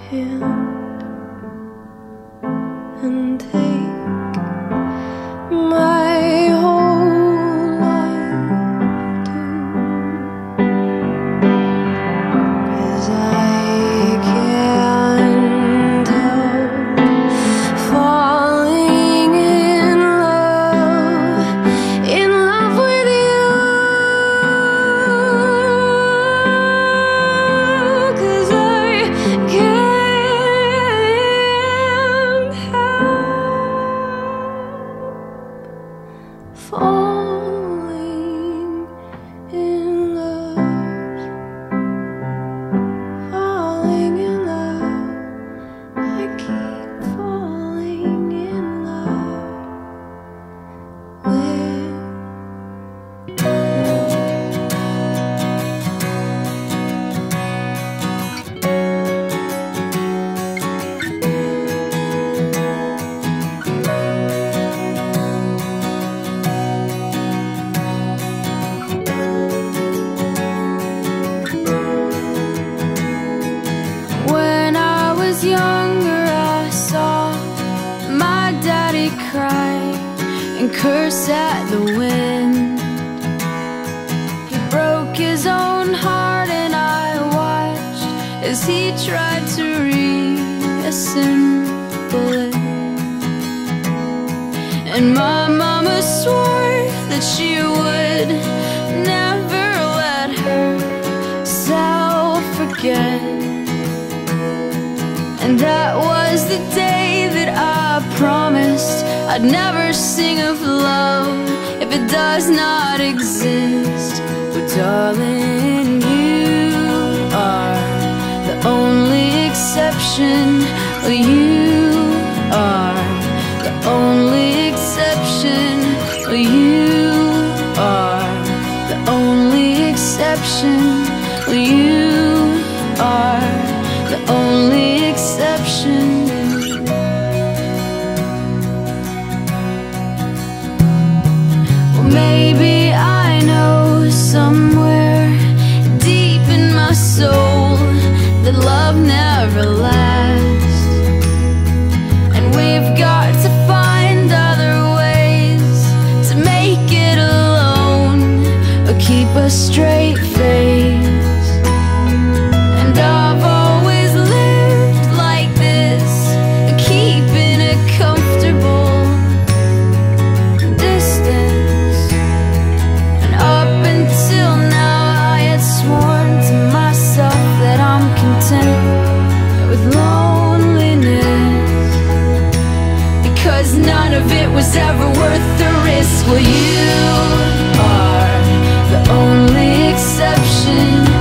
hand and take my whole life too, 'cause I can't help falling in love with you, 'cause I can't help falling in love, falling in love. I keep falling in love with When I was younger, I saw my daddy cry and curse at the wind. He broke his own heart, and I watched as he tried to reassemble it. And my mama swore that she would never let herself forget. And that was the day that I promised I'd never sing of love if it does not exist. But darling, you are the only exception. You are the only exception. You are the only exception. You are the only exception. Well, maybe I know somewhere deep in my soul that love never lasts, and we've got to find other ways to make it alone or keep a straight face. And I've always lived like this, keeping a comfortable distance. And up until now I had sworn to myself that I'm content with loneliness, because none of it was ever worth the risk. Well, you are the only exception.